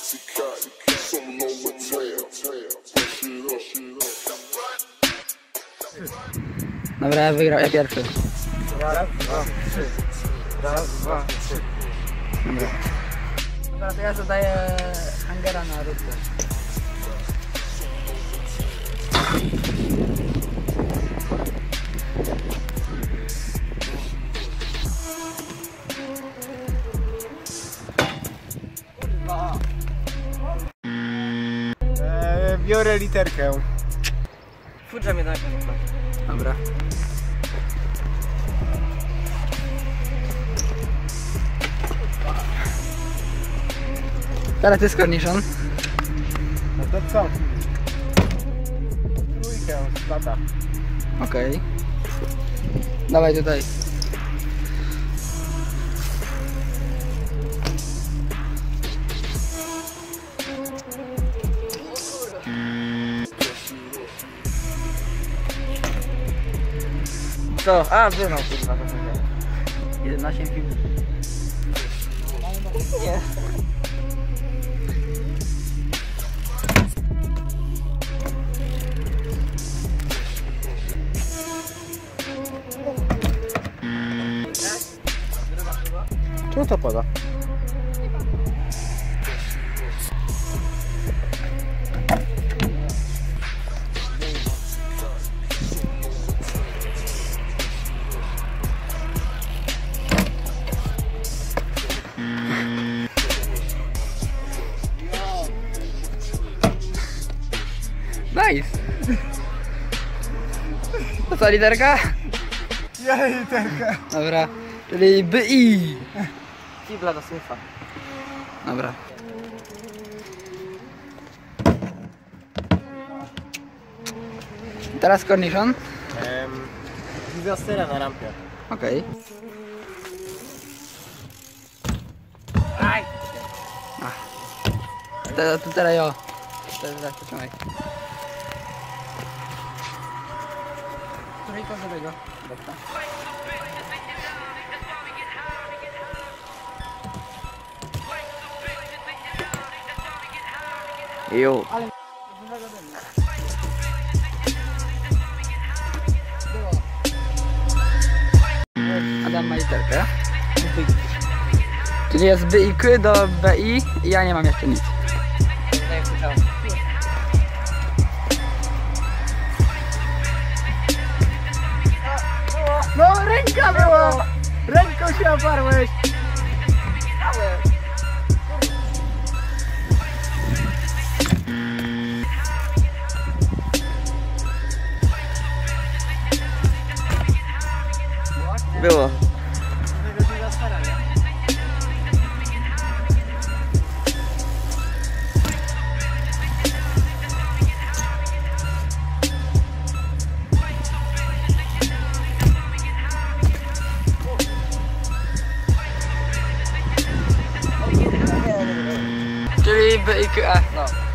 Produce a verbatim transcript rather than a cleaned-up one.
Dobra, ja wygrał, ja pierwszy. Raz, dwa, trzy. Raz, dwa, trzy. Dobra. Dobra, to ja zadaję hangera na rutkę. Eee, biorę literkę. Fudża mnie na ekran. Dobra. Teraz ty z korniszon. No to co? Trójkę, tata. Okej. Okay. Dawaj tutaj. Co? A, wynął kurwa. jedenaście film. Nie. Czemu to pada? Nice! To co, literka? Ja literkę. Dobra, czyli B I. Fibla do snifa. Dobra. Teraz cornichon. Ehm, Gwiazdera na rampie. Okej. Aj! Okay. To teraz ja. Teraz poczekaj. Której kozowego? Dobra. Jo. Adam ma literkę. Czyli jest B I K do B I i ja nie mam jeszcze nic. No ręka była! Ręką się oparłeś! Było. Czyli B I K E. No.